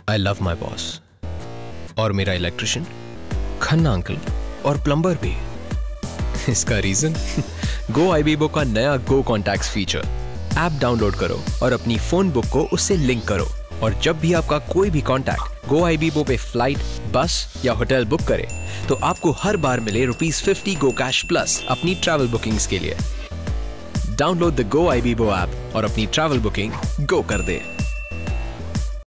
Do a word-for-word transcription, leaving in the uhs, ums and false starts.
I love my boss और मेरा electrician, Khanna uncle और प्लम्बर भी। इसका रीजन गो आईबीबो का नया go contacts feature. App download करो और अपनी फोन बुक को उससे लिंक करो, और जब भी आपका कोई भी कॉन्टैक्ट गो आईबीबो पे फ्लाइट, बस या होटल बुक करे तो आपको हर बार मिले rupees fifty go cash plus अपनी ट्रैवल बुकिंग्स के लिए। Download the Goibibo app और अपनी ट्रैवल बुकिंग गो कर दे।